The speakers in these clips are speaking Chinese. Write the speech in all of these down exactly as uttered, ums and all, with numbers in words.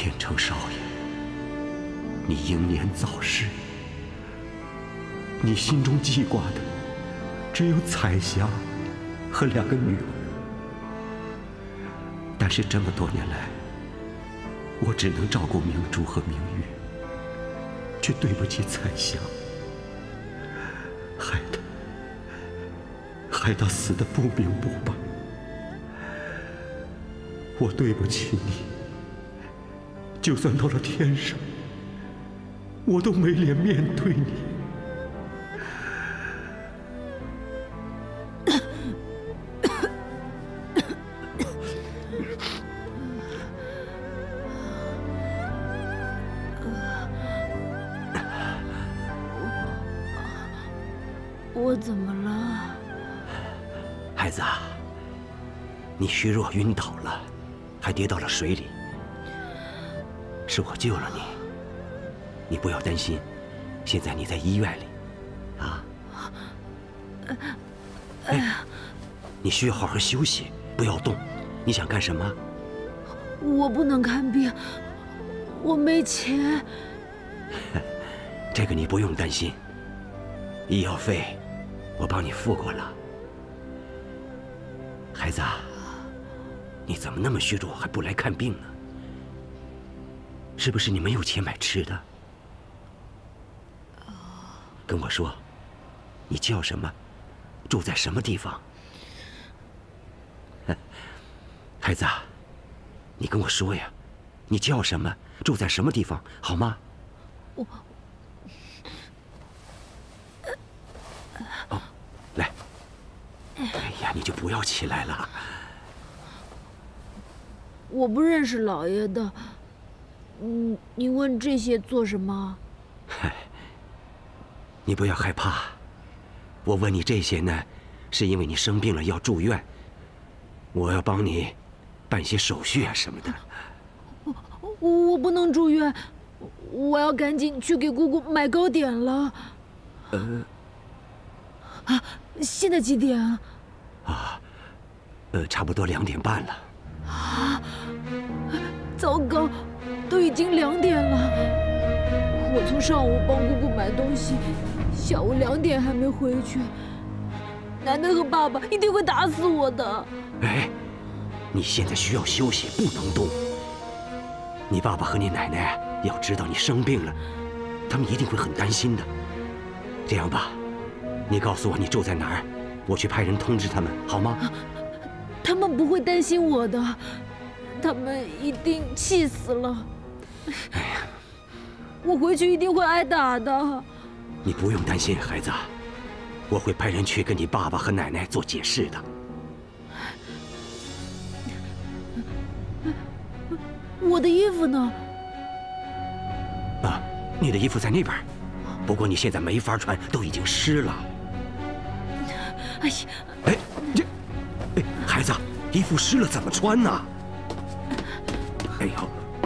天成少爷，你英年早逝，你心中记挂的只有彩霞和两个女儿。但是这么多年来，我只能照顾明珠和明月，却对不起彩霞，害得害她死得不明不白。我对不起你，就算到了天上，我都没脸面对你。 我怎么了？ 孩子啊，你虚弱晕倒了，还跌到了水里。是我救了你，你不要担心。现在你在医院里，啊。哎，你需要好好休息，不要动。你想干什么？ 我不能看病，我没钱。 这个你不用担心，医药费我帮你付过了。孩子啊，你怎么那么虚弱，还不来看病呢？是不是你没有钱买吃的？跟我说，你叫什么？住在什么地方？孩子啊，你跟我说呀，你叫什么？住在什么地方？好吗？ 我…… 哦，来。哎呀，你就不要起来了。 我不认识老爷的。嗯，你问这些做什么？ 嗨，你不要害怕。我问你这些呢，是因为你生病了要住院，我要帮你办些手续啊什么的。 我我不能住院，我要赶紧去给姑姑买糕点了。 呃， 啊，现在几点啊？ 啊，呃，差不多两点半了。 啊，糟糕！都已经两点了，我从上午帮姑姑买东西，下午两点还没回去，奶奶和爸爸一定会打死我的。 哎，你现在需要休息，不能动。你爸爸和你奶奶要知道你生病了，他们一定会很担心的。这样吧，你告诉我你住在哪儿，我去派人通知他们，好吗？ 他们不会担心我的，他们一定气死了。 哎呀， 我回去一定会挨打的。 你不用担心，孩子，我会派人去跟你爸爸和奶奶做解释的。 我的衣服呢？ 啊，你的衣服在那边，不过你现在没法穿，都已经湿了。 哎呀， 哎，这，哎，孩子，衣服湿了怎么穿呢？哎呦。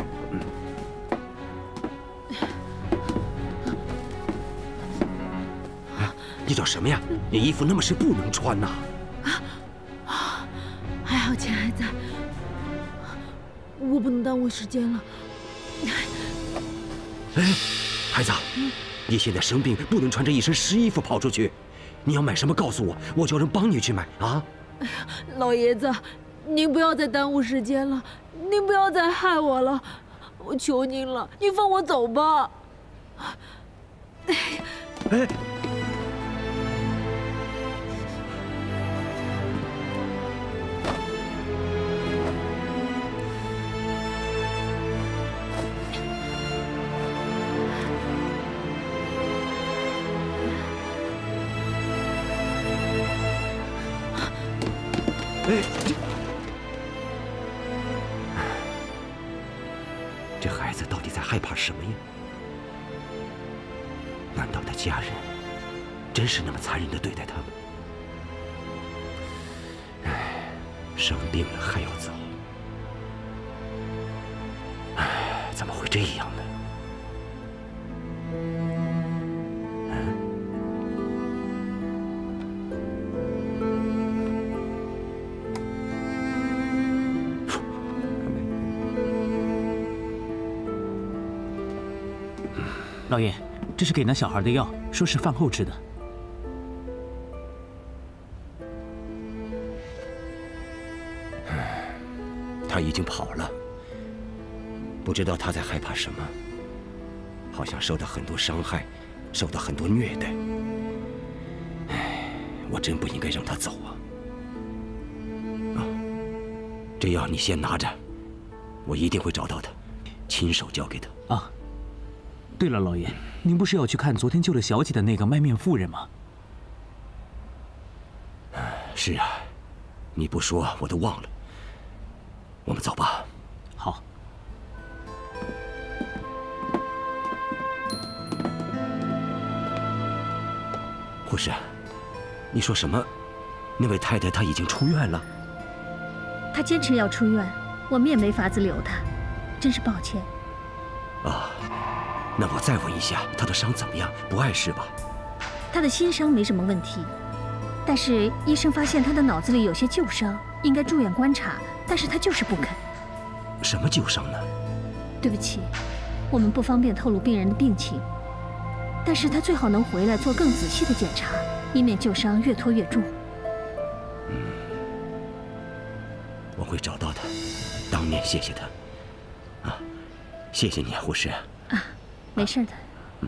你找什么呀？你衣服那么湿，不能穿呐！ 啊，还好钱还在，我不能耽误时间了。 哎，孩子，你现在生病，不能穿着一身湿衣服跑出去。你要买什么告诉我，我叫人帮你去买啊！ 哎呀，老爷子，您不要再耽误时间了，您不要再害我了，我求您了，您放我走吧。哎， 哎。哎，这这孩子到底在害怕什么呀？难道他家人真是那么残忍地对待他们？哎，生病了还要走，哎，怎么会这样呢？ 老爷，这是给那小孩的药，说是饭后吃的。 他已经跑了，不知道他在害怕什么，好像受到很多伤害，受到很多虐待。唉，我真不应该让他走啊！啊，这药你先拿着，我一定会找到他，亲手交给他。 啊，对了，老爷，您不是要去看昨天救了小姐的那个卖面妇人吗？ 是啊，你不说我都忘了。我们走吧。 好。 护士，你说什么？那位太太她已经出院了？ 她坚持要出院，我们也没法子留她，真是抱歉。 啊，那我再问一下，她的伤怎么样？不碍事吧？ 她的心伤没什么问题，但是医生发现她的脑子里有些旧伤，应该住院观察。但是他就是不肯。 什么旧伤呢？ 对不起，我们不方便透露病人的病情。但是他最好能回来做更仔细的检查，以免旧伤越拖越重。 嗯，我会找到他，当面谢谢他。啊，谢谢你啊，护士。 啊，没事的。 嗯。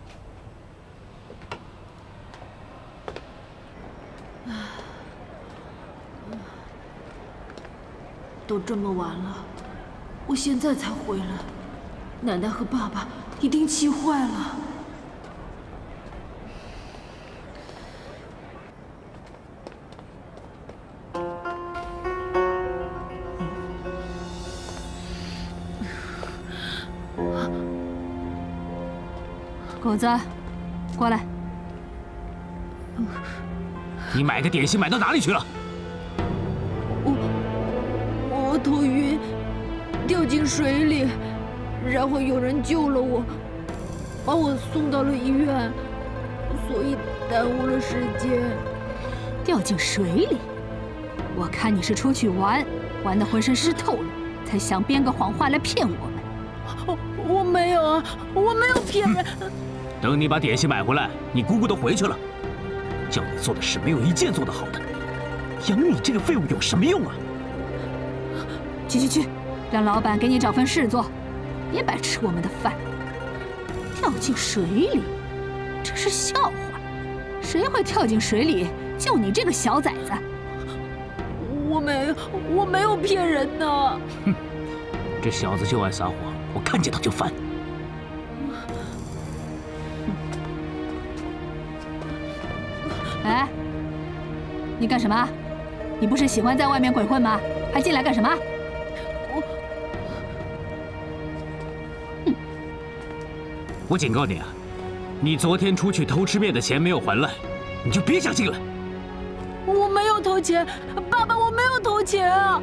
都这么晚了，我现在才回来，奶奶和爸爸一定气坏了。 狗子，过来。 你买的点心买到哪里去了？ 我头晕，掉进水里，然后有人救了我，把我送到了医院，所以耽误了时间。 掉进水里？我看你是出去玩，玩得浑身湿透了，才想编个谎话来骗我们。 我我没有啊，我没有骗人。 等你把点心买回来，你姑姑都回去了，叫你做的事没有一件做得好的，养你这个废物有什么用啊？ 去去去，让老板给你找份事做，别白吃我们的饭。跳进水里，这是笑话，谁会跳进水里？就你这个小崽子！ 我没有，我没有骗人呢。 哼，这小子就爱撒谎，我看见他就烦。 哎，你干什么？你不是喜欢在外面鬼混吗？还进来干什么？ 我…… 哼！我警告你啊，你昨天出去偷吃面的钱没有还来，你就别想进来。 我没有偷钱，爸爸，我没有偷钱啊！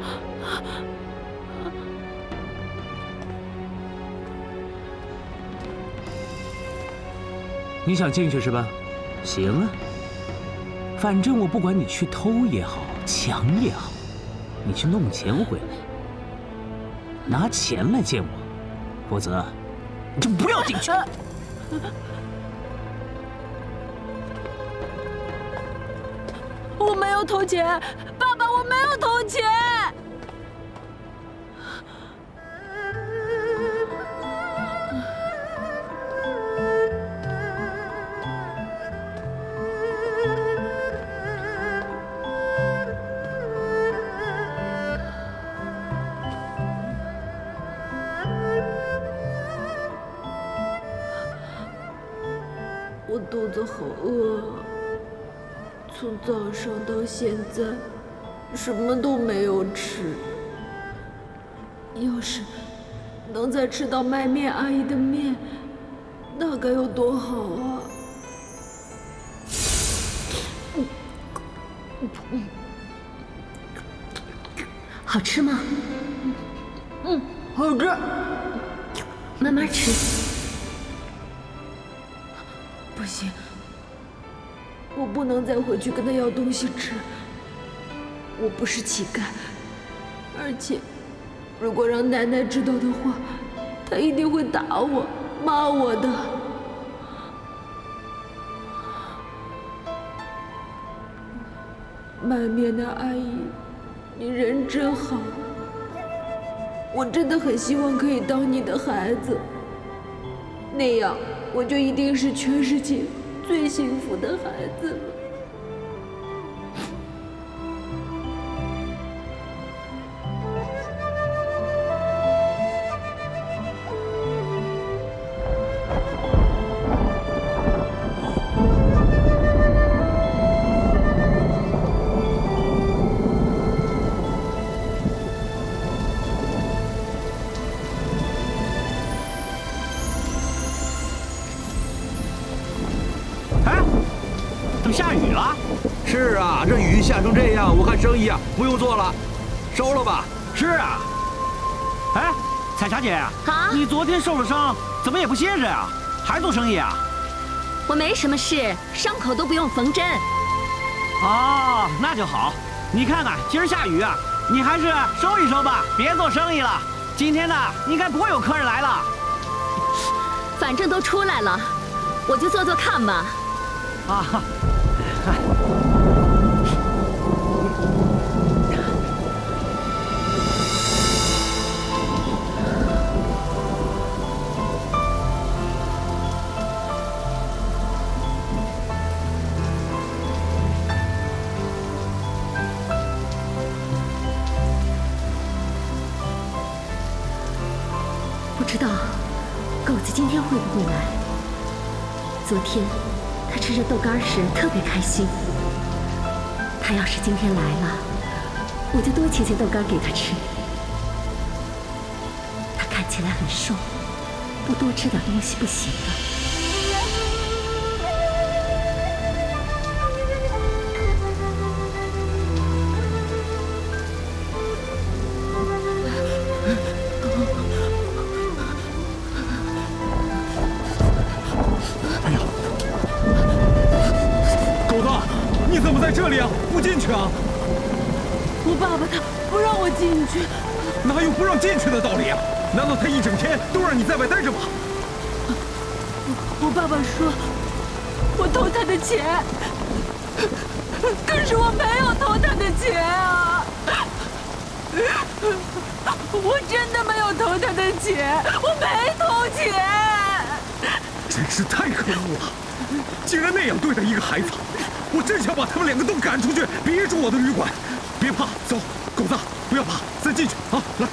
你想进去是吧？行啊，反正我不管你去偷也好，抢也好，你去弄钱回来，拿钱来见我，否则你就不要进去。 我没有偷钱，爸爸，我没有偷钱。我肚子好饿啊。从早上到现在，什么都没有吃。要是能再吃到卖面阿姨的面，那该有多好啊！ 好吃吗？ 嗯，好吃。 慢慢吃。 不行。我不能再回去跟他要东西吃。我不是乞丐，而且，如果让奶奶知道的话，她一定会打我、骂我的。 满面的阿姨，你人真好。我真的很希望可以当你的孩子，那样我就一定是全世界最幸福的孩子了。 下雨了？ 是啊，这雨下成这样，我看生意啊不用做了，收了吧。 是啊。哎，彩霞姐， 啊， 你昨天受了伤，怎么也不歇着呀？还做生意啊？ 我没什么事，伤口都不用缝针。 哦，那就好。你看看，今儿下雨啊，你还是收一收吧，别做生意了。今天呢，应该不会有客人来了。 反正都出来了，我就做做看吧。 啊。 不知道狗子今天会不会来？昨天他吃着豆干时特别开心。他要是今天来了，我就多切切豆干给他吃。他看起来很瘦，不多吃点东西不行的。 在这里啊，不进去啊！ 我爸爸他不让我进去， 哪有不让进去的道理啊？难道他一整天都让你在外待着吗？ 我爸爸说，我偷他的钱，可是我没有偷他的钱啊！我真的没有偷他的钱，我没偷钱！ 真是太可恶了，竟然那样对待一个孩子！ 我真想把他们两个都赶出去，别住我的旅馆。别怕，走，狗子，不要怕，再进去啊！来。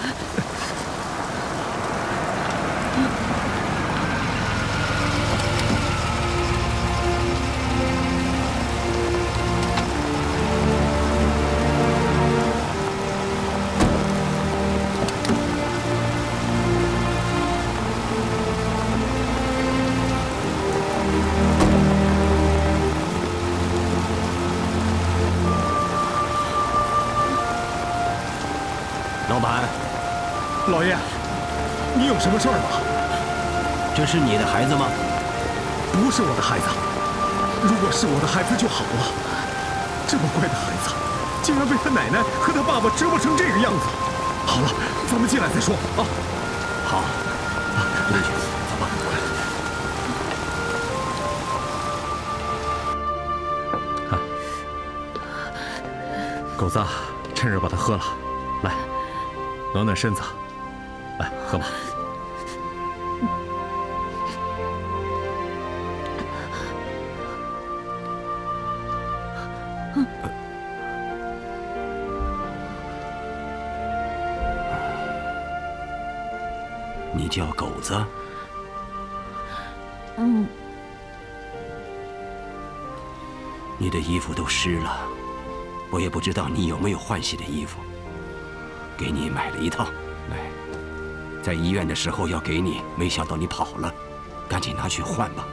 老板， 老爷，你有什么事儿吗？ 这是你的孩子吗？ 不是我的孩子。如果是我的孩子就好了。这么乖的孩子，竟然被他奶奶和他爸爸折磨成这个样子。好了，咱们进来再说啊。 好，进去，走吧。 啊，狗子，趁热把它喝了，来。 暖暖身子，来喝吧。 你叫狗子？ 嗯。 你的衣服都湿了，我也不知道你有没有换洗的衣服。 给你买了一套，哎，在医院的时候要给你，没想到你跑了，赶紧拿去换吧。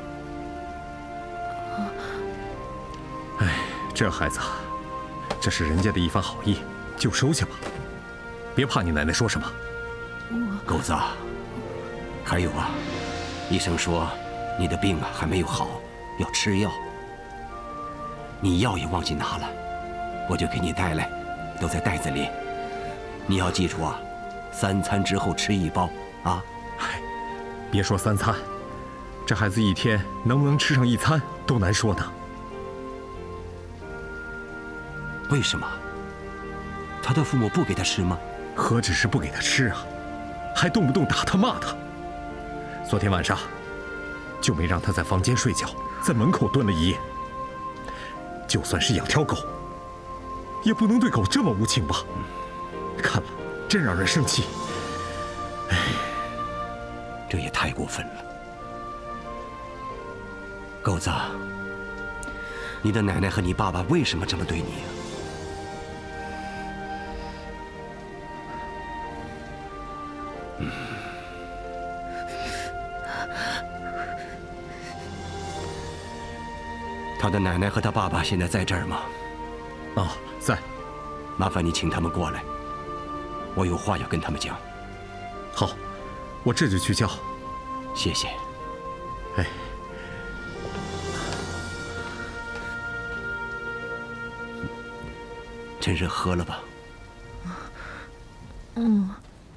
哎，这孩子，这是人家的一番好意，就收下吧，别怕你奶奶说什么。 狗子，还有啊，医生说你的病啊还没有好，要吃药。你药也忘记拿了，我就给你带来，都在袋子里。 你要记住啊，三餐之后吃一包啊！ 哎，别说三餐，这孩子一天能不能吃上一餐都难说呢。 为什么？他的父母不给他吃吗？ 何止是不给他吃啊，还动不动打他骂他。昨天晚上就没让他在房间睡觉，在门口蹲了一夜。就算是养条狗，也不能对狗这么无情吧？看了真让人生气。哎， 这也太过分了。狗子，你的奶奶和你爸爸为什么这么对你啊？嗯。他的奶奶和他爸爸现在在这儿吗？ 啊，在。 麻烦你请他们过来，我有话要跟他们讲。 好，我这就去叫。 谢谢。 哎。 趁热喝了吧。 嗯。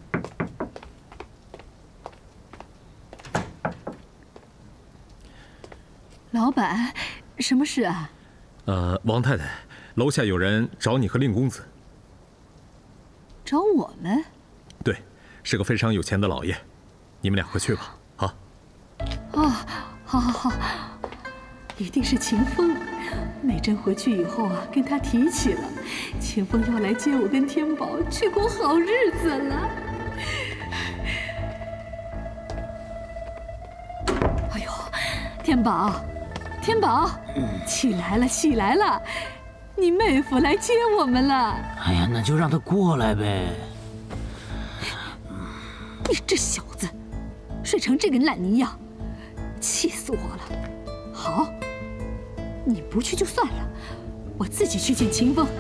老板，什么事啊？ 呃，王太太，楼下有人找你和令公子。 找我们？ 对，是个非常有钱的老爷，你们两个去吧。啊。 哦，好，好，好，一定是秦风。美珍回去以后啊，跟他提起了，秦风要来接我跟天宝去过好日子了。哎呦，天宝，天宝，起来了，起来了，你妹夫来接我们了。 哎呀，那就让他过来呗。 你这小子，睡成这个烂泥样，气死我了！好。你不去就算了，我自己去见秦风。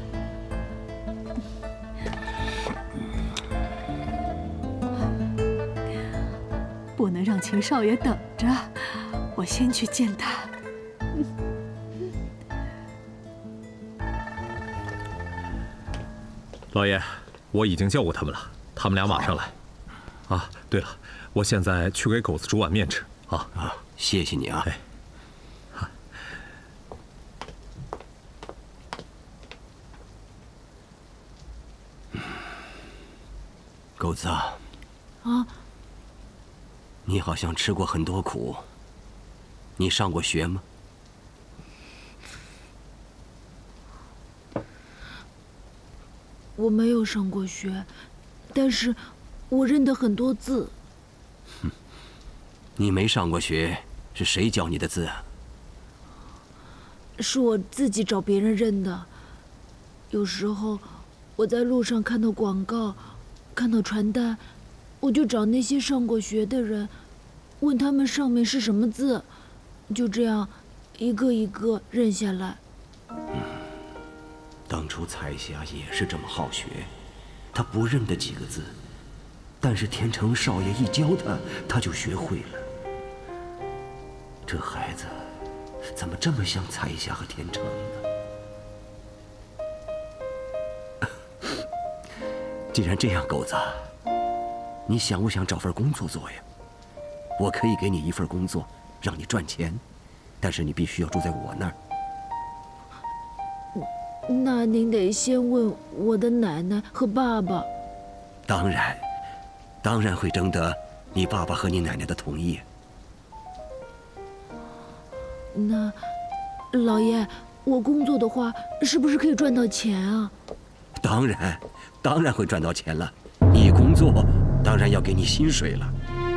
不能让秦少爷等着，我先去见他。 老爷，我已经叫过他们了，他们俩马上来。啊，对了，我现在去给狗子煮碗面吃。啊啊，谢谢你啊。 哎。 狗子啊， 啊， 你好像吃过很多苦。你上过学吗？ 我没有上过学，但是我认得很多字。 哼，你没上过学，是谁教你的字啊？ 是我自己找别人认的。有时候我在路上看到广告。看到传单，我就找那些上过学的人，问他们上面是什么字，就这样一个一个认下来。 嗯，当初彩霞也是这么好学，她不认得几个字，但是天成少爷一教她，她就学会了。这孩子怎么这么像彩霞和天成呢？既然这样，狗子，你想不想找份工作做呀？我可以给你一份工作，让你赚钱，但是你必须要住在我那儿。 那您得先问我的奶奶和爸爸。 当然，当然会征得你爸爸和你奶奶的同意。 那，老爷，我工作的话，是不是可以赚到钱啊？ 当然。当然会赚到钱了，你工作当然要给你薪水了。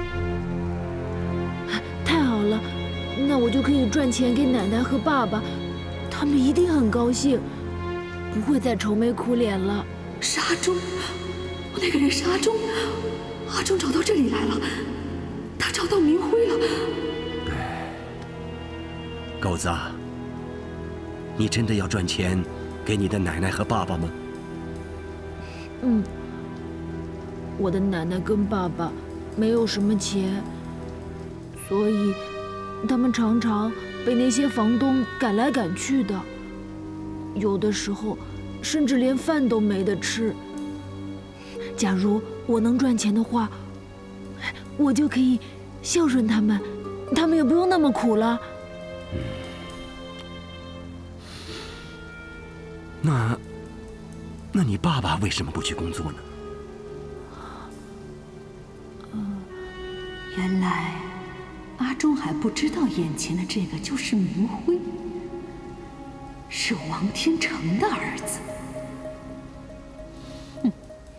太好了，那我就可以赚钱给奶奶和爸爸，他们一定很高兴，不会再愁眉苦脸了。 沙中，那个人沙中，阿忠找到这里来了，他找到明辉了。 狗子，你真的要赚钱给你的奶奶和爸爸吗？ 嗯，我的奶奶跟爸爸没有什么钱，所以他们常常被那些房东赶来赶去的，有的时候甚至连饭都没得吃。假如我能赚钱的话，我就可以孝顺他们，他们也不用那么苦了。 那，那你爸爸为什么不去工作呢？ 嗯，原来阿忠还不知道眼前的这个就是明辉，是王天成的儿子。哼！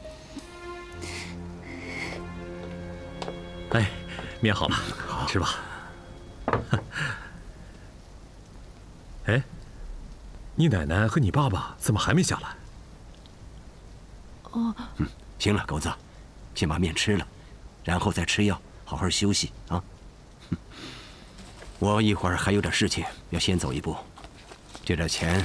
哎，面好了，吃吧。哎，你奶奶和你爸爸怎么还没下来？ 哦， 嗯，行了，狗子，先把面吃了，然后再吃药，好好休息啊。我一会儿还有点事情，要先走一步。这点钱，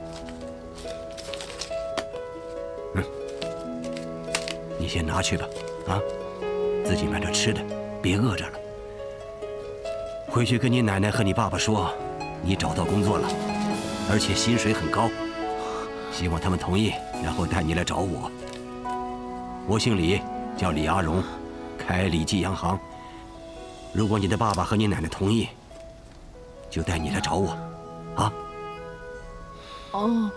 嗯，你先拿去吧，啊，自己买点吃的，别饿着了。回去跟你奶奶和你爸爸说，你找到工作了，而且薪水很高，希望他们同意，然后带你来找我。我姓李，叫李阿荣，开李记洋行。如果你的爸爸和你奶奶同意，就带你来找我，啊？ 哦。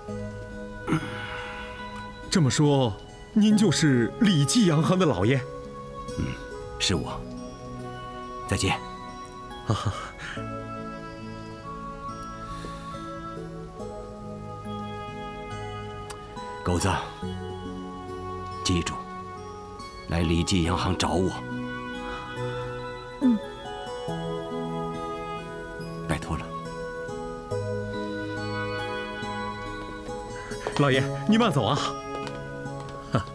这么说，您就是李记洋行的老爷？ 嗯，是我。再见。 哈哈。 狗子，记住，来李记洋行找我。 嗯。 拜托了。 老爷，你慢走啊。哈，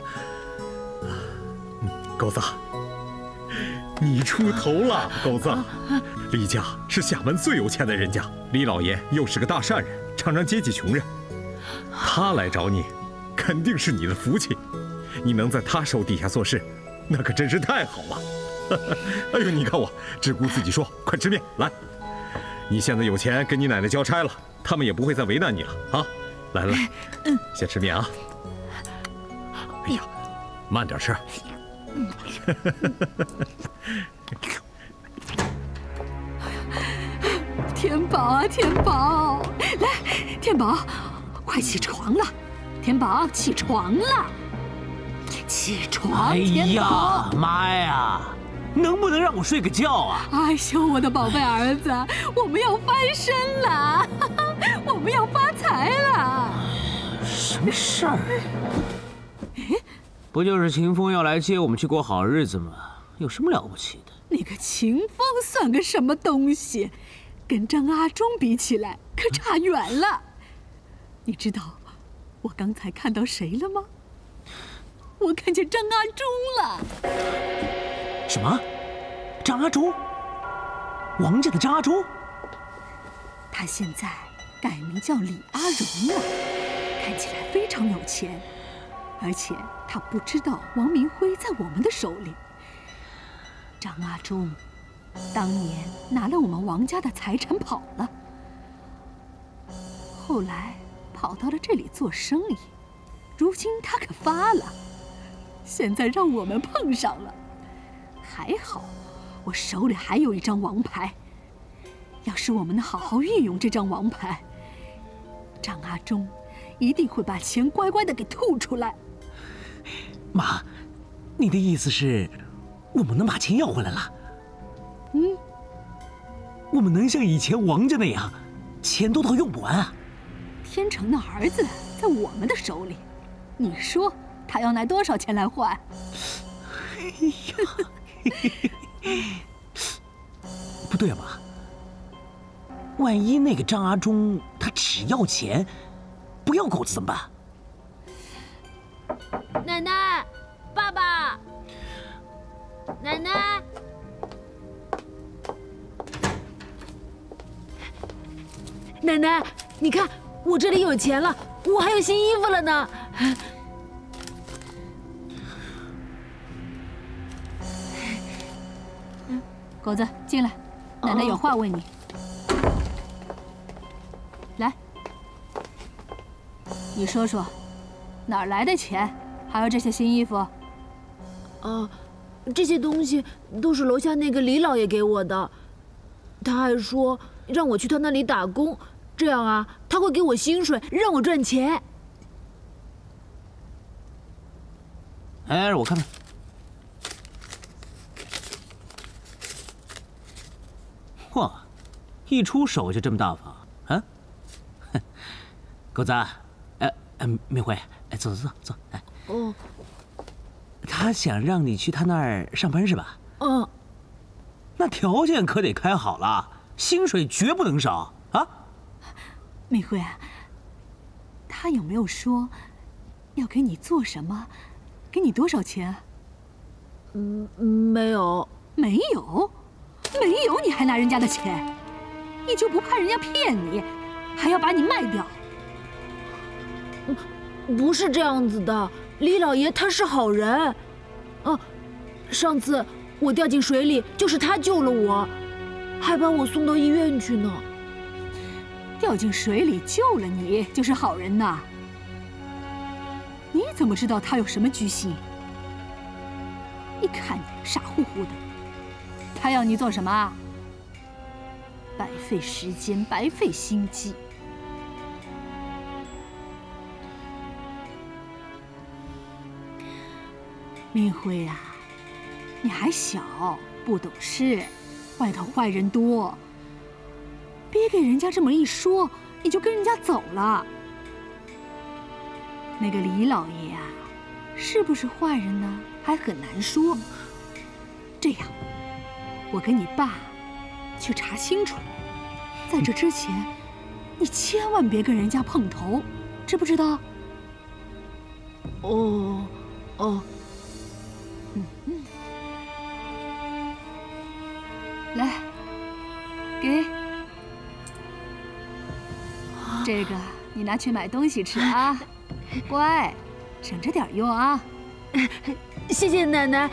狗子，你出头了，狗子。李家是厦门最有钱的人家，李老爷又是个大善人，常常接济穷人。他来找你，肯定是你的福气。你能在他手底下做事，那可真是太好了。哎呦，你看我只顾自己说，快吃面来。你现在有钱跟你奶奶交差了，他们也不会再为难你了啊。来来，嗯，先吃面啊。哎呀，慢点吃。 天宝啊，天宝，来，天宝，快起床了！天宝，起床了！起床！ 哎呀， 妈呀，能不能让我睡个觉啊？ 哎呦，我的宝贝儿子，我们要翻身了，我们要发财了！ 什么事儿？不就是秦风要来接我们去过好日子吗？有什么了不起的？ 那个秦风算个什么东西？跟张阿忠比起来，可差远了。你知道我刚才看到谁了吗？我看见张阿忠了。 什么？张阿忠？王家的张阿忠？ 他现在改名叫李阿荣了，看起来非常有钱，而且他不知道王明辉在我们的手里。张阿忠当年拿了我们王家的财产跑了，后来跑到了这里做生意，如今他可发了，现在让我们碰上了。还好我手里还有一张王牌，要是我们能好好运用这张王牌，张阿忠一定会把钱乖乖的给吐出来。 妈，你的意思是我们能把钱要回来了？ 嗯， 我们能像以前王家那样，钱多到用不完啊？ 天成的儿子在我们的手里，你说他要拿多少钱来换？ 哎呀，不对吧？万一那个张阿忠他只要钱，不要狗子怎么办？ 奶奶，爸爸，奶奶。奶奶，你看我这里有钱了，我还有新衣服了呢。 狗子，进来，奶奶有话问你。来，你说说，哪儿来的钱？还有这些新衣服？ 啊，这些东西都是楼下那个李老爷给我的，他还说让我去他那里打工， 这样啊，他会给我薪水，让我赚钱。 哎，我看看。嚯，一出手就这么大方啊！哼，狗子，哎哎，明辉，哎，坐坐坐坐，哎。哦。他想让你去他那儿上班是吧？嗯。那条件可得开好了，薪水绝不能少啊！ 明辉，他有没有说要给你做什么？给你多少钱？ 嗯，没有， 没有，没有，你还拿人家的钱？你就不怕人家骗你，还要把你卖掉？ 不是这样子的，李老爷他是好人。啊，上次我掉进水里，就是他救了我，还把我送到医院去呢。 掉进水里救了你，就是好人呐？你怎么知道他有什么居心？一看你傻乎乎的，他要你做什么？白费时间，白费心机。明辉啊，你还小，不懂事，外头坏人多。别给人家这么一说，你就跟人家走了。那个李老爷啊，是不是坏人呢？还很难说。这样，我跟你爸去查清楚。在这之前，你千万别跟人家碰头，知不知道？ 哦，哦， 嗯嗯。来，给。这个你拿去买东西吃啊，乖，省着点用啊。 谢谢奶奶。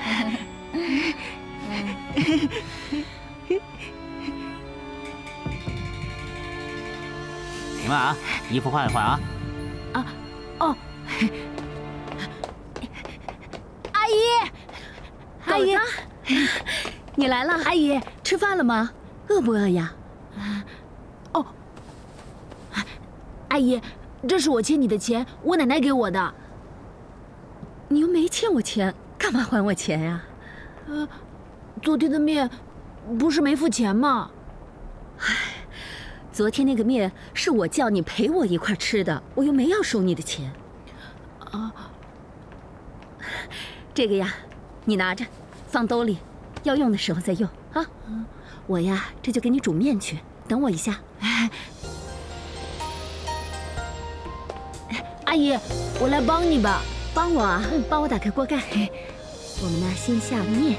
行了啊，衣服换一换啊。 啊，哦。阿姨， 阿姨，你来了。 阿姨， 吃饭了吗？饿不饿呀？ 哦。阿姨，这是我欠你的钱，我奶奶给我的。 你又没欠我钱，干嘛还我钱呀？ 呃，昨天的面不是没付钱吗？ 唉，昨天那个面是我叫你陪我一块吃的，我又没要收你的钱。啊，这个呀，你拿着，放兜里，要用的时候再用啊。我呀，这就给你煮面去，等我一下。 阿姨，我来帮你吧。 帮我啊，帮我打开锅盖。我们呢，先下面。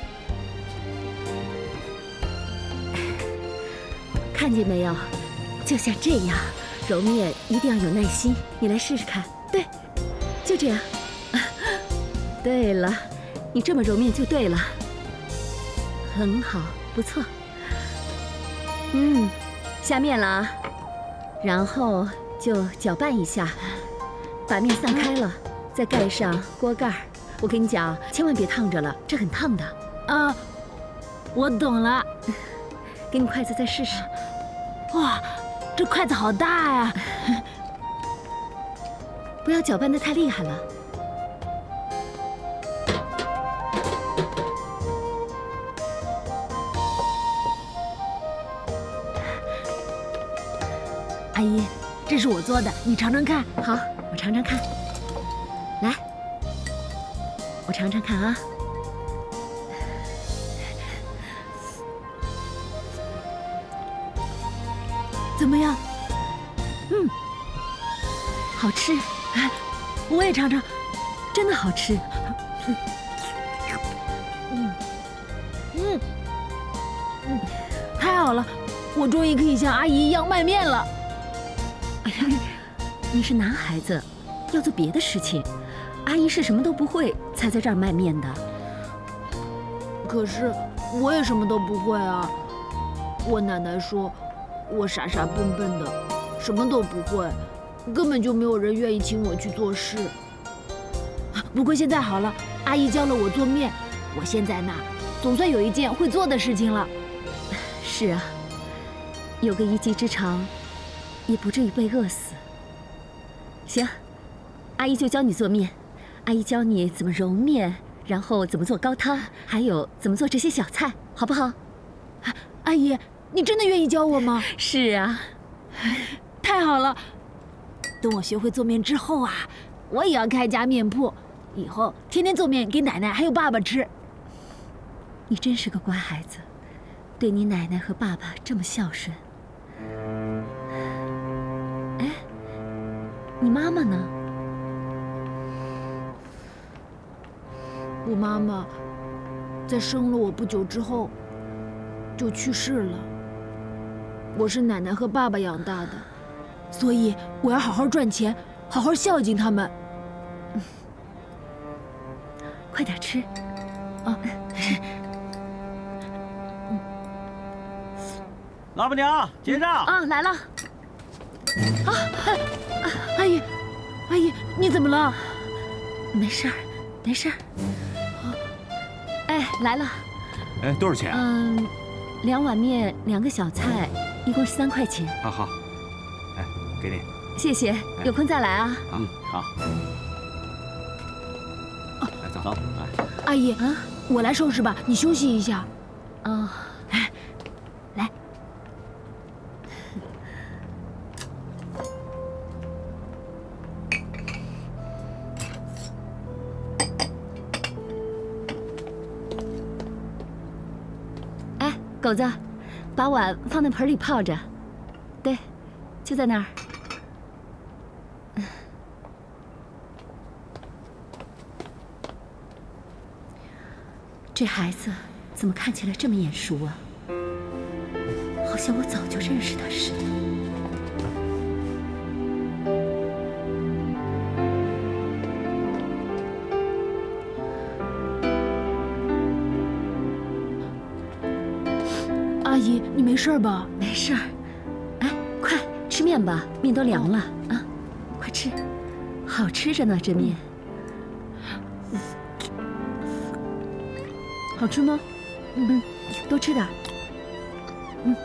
看见没有？就像这样，揉面一定要有耐心。你来试试看。对，就这样。对了，你这么揉面就对了。很好，不错。嗯，下面了啊，然后就搅拌一下，把面散开了。再盖上锅盖。我跟你讲，千万别烫着了，这很烫的。 啊，我懂了。 给你筷子再试试。 哇，这筷子好大呀！ 不要搅拌得太厉害了。 阿姨，这是我做的，你尝尝看。 好，我尝尝看。来，我尝尝看啊。 怎么样？ 嗯，好吃。 哎，我也尝尝， 真的好吃。 嗯嗯嗯，太好了，我终于可以像阿姨一样卖面了。 哎呀，你是男孩子，要做别的事情。阿姨是什么都不会，才在这儿卖面的。 可是我也什么都不会啊！我奶奶说，我傻傻笨笨的，什么都不会，根本就没有人愿意请我去做事。不过现在好了，阿姨教了我做面，我现在呢，总算有一件会做的事情了。 是啊，有个一技之长， 也不至于被饿死。行，阿姨就教你做面。阿姨教你怎么揉面，然后怎么做高汤，还有怎么做这些小菜，好不好？ 阿姨，你真的愿意教我吗？ 是啊， 太好了！等我学会做面之后啊，我也要开家面铺，以后天天做面给奶奶还有爸爸吃。 你真是个乖孩子，对你奶奶和爸爸这么孝顺。哎，你妈妈呢？ 我妈妈在生了我不久之后就去世了。我是奶奶和爸爸养大的，所以我要好好赚钱，好好孝敬他们。 嗯、快点吃啊！ 老板娘，结账。 啊，来了。 啊，阿姨，阿姨，你怎么了？ 没事儿，没事儿。哎，来了。 哎，多少钱啊？ 嗯，两碗面，两个小菜，一共是三块钱。 好好。哎，给你。 谢谢，有空再来啊。 嗯，好。来，走走。哎， 阿姨啊，我来收拾吧，你休息一下。 哦。 哎，来。 狗子，把碗放在盆里泡着。对，就在那儿。这孩子怎么看起来这么眼熟啊？好像我早就认识他似的。 阿姨，你没事吧？ 没事儿。哎，快吃面吧，面都凉了啊！快吃，好吃着呢，这面。好吃吗？嗯，多吃点。嗯，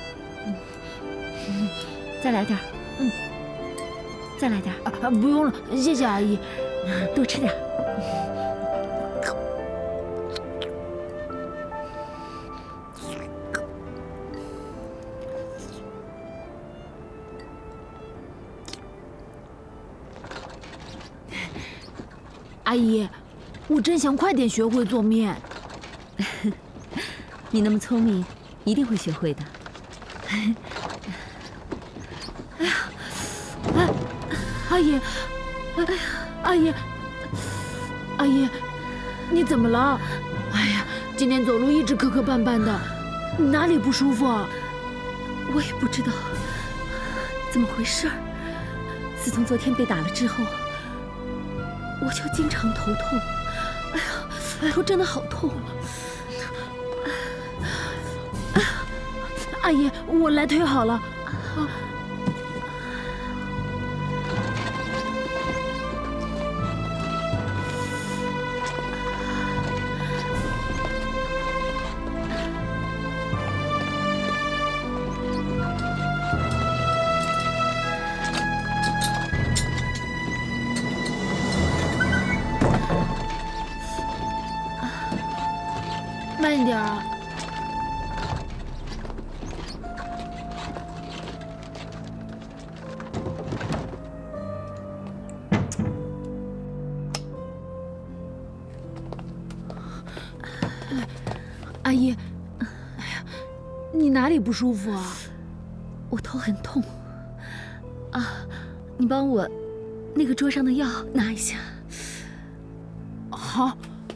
嗯，再来点。嗯，再来点。 啊，不用了，谢谢阿姨。 多吃点。 阿姨，我真想快点学会做面。 你那么聪明，一定会学会的。 哎呀，哎，阿姨，哎呀，阿姨，阿姨，你怎么了？哎呀，今天走路一直磕磕绊绊的，你哪里不舒服啊？ 我也不知道怎么回事儿。自从昨天被打了之后，我就经常头痛。哎呀，头真的好痛啊！ 阿姨，我来推好了。啊，慢一点啊。阿姨，哎呀，你哪里不舒服啊？ 我头很痛。啊，你帮我那个桌上的药拿一下。 好。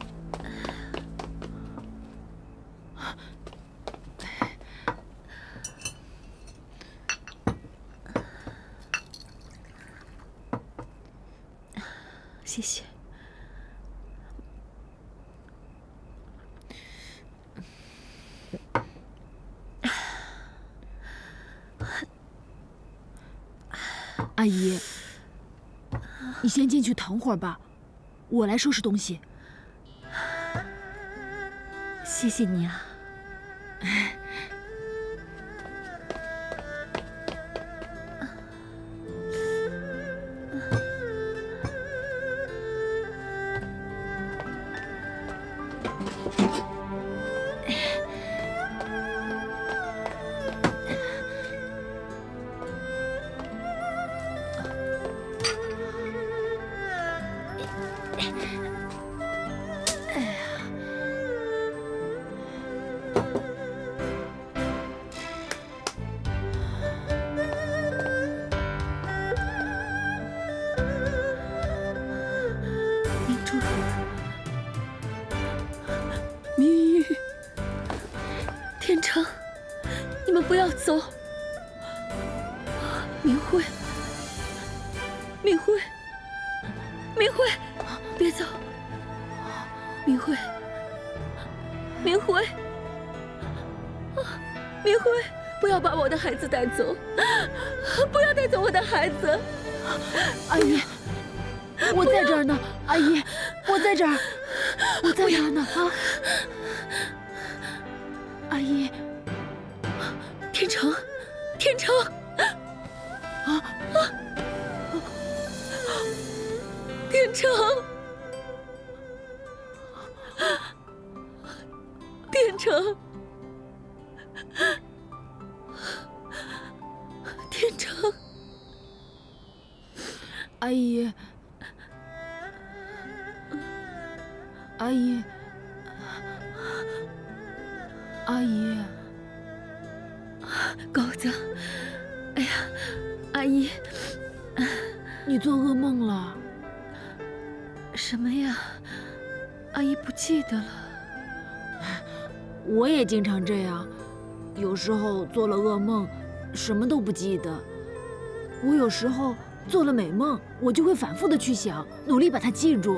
谢谢。 阿姨，你先进去躺会儿吧，我来收拾东西。 谢谢你啊。 不要走，明慧，明慧，明慧，别走，明慧，明慧，明慧，不要把我的孩子带走，不要带走我的孩子。 阿姨，我在这儿呢，阿姨，我在这儿，我在这儿呢啊！阿姨。 天成，天成，啊啊！天成，天成，天成， 阿姨，阿姨，阿姨。 狗子，哎呀，阿姨， 你做噩梦了？ 什么呀？阿姨不记得了。 我也经常这样，有时候做了噩梦，什么都不记得。我有时候做了美梦，我就会反复的去想，努力把它记住。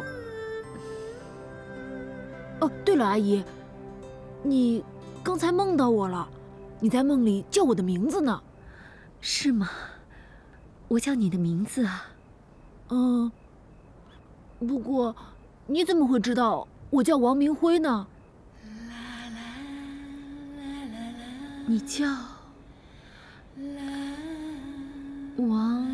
哦，对了，阿姨，你刚才梦到我了。 你在梦里叫我的名字呢， 是吗？我叫你的名字啊。 嗯。不过，你怎么会知道我叫王明辉呢？ 你叫王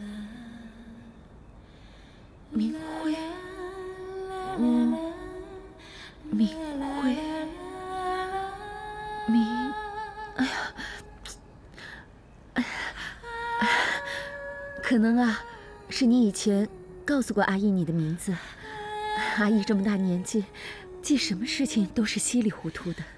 明辉。嗯，明辉，明。 哎呀，哎呀，可能啊，是你以前告诉过阿姨你的名字。阿姨这么大年纪，记什么事情都是稀里糊涂的。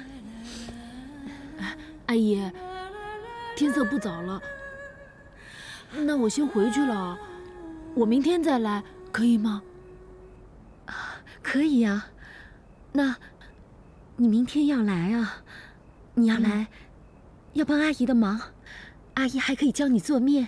阿姨，天色不早了，那我先回去了，我明天再来，可以吗？ 啊，可以呀。那，你明天要来啊？ 你要来，要帮阿姨的忙，阿姨还可以教你做面。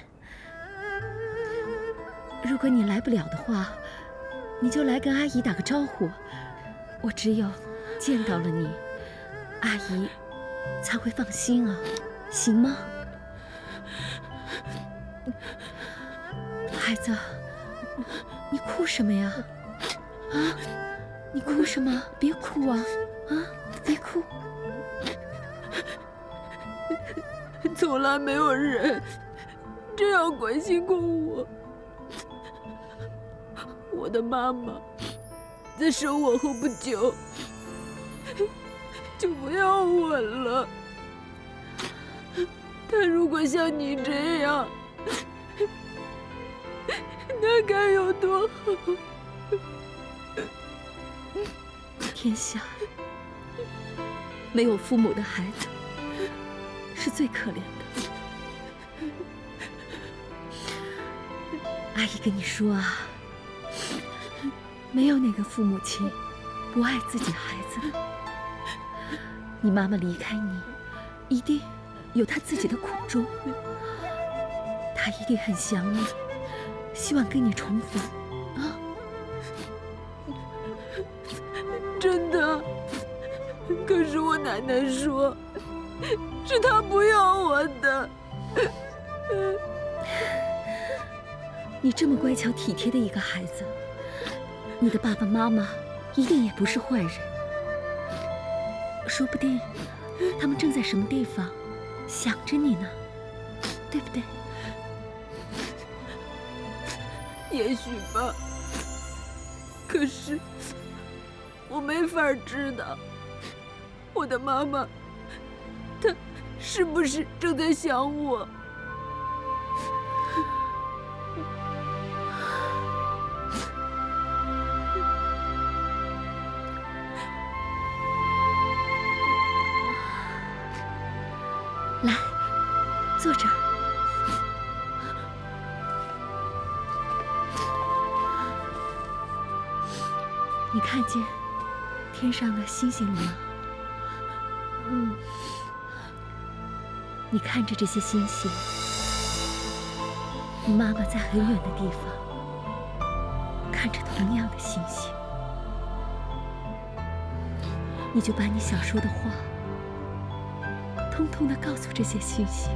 如果你来不了的话，你就来跟阿姨打个招呼。我只有见到了你，阿姨才会放心啊，行吗？孩子，你哭什么呀？啊，你哭什么？别哭啊！啊，别哭。 从来没有人这样关心过我。我的妈妈在生我后不久就不要我了。她如果像你这样，那该有多好！ 天下没有父母的孩子。 是最可怜的，阿姨跟你说啊，没有哪个父母亲不爱自己孩子的。你妈妈离开你，一定有她自己的苦衷，她一定很想你，希望跟你重逢啊！ 真的？可是我奶奶说。 是他不要我的。 你这么乖巧体贴的一个孩子，你的爸爸妈妈一定也不是坏人。说不定他们正在什么地方想着你呢，对不对？ 也许吧。可是我没法知道，我的妈妈。 他是不是正在想我？ 坐这儿。你看见天上的星星了吗？ 嗯。 你看着这些星星，你妈妈在很远的地方看着同样的星星，你就把你想说的话通通的告诉这些星星，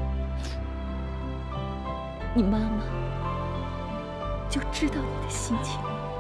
你妈妈就知道你的心情。